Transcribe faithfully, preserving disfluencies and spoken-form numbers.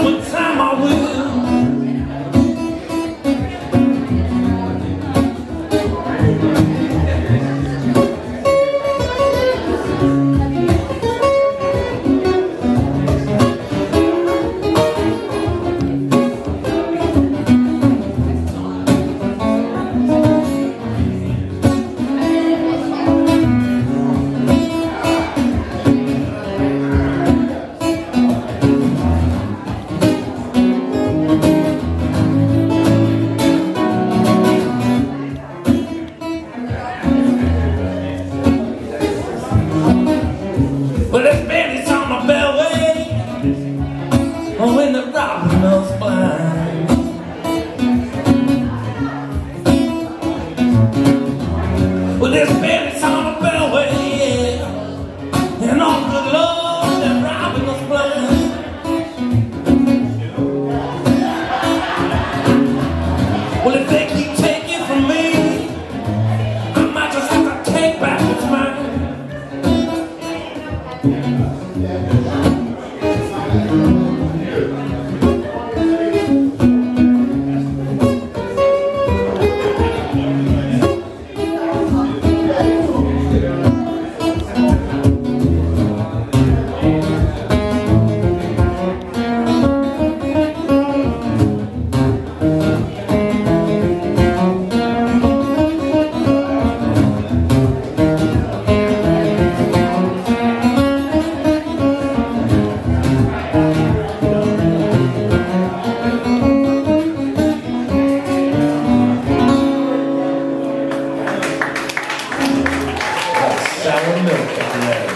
what time I will. Well, this baby's on my beltway, oh, when the robin knows blind. Well, this baby's on my beltway, yeah, and all good Lord, that robin knows blind. Well, if they keep taking from me, I might just have to take back what's mine. Sour milk at the end.